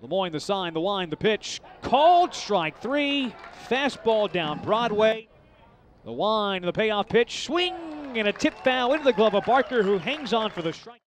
Lemoine, the sign, the line, the pitch. Called strike three. Fastball down Broadway. The line, the payoff pitch. Swing and a tip foul into the glove of Barker, who hangs on for the strike.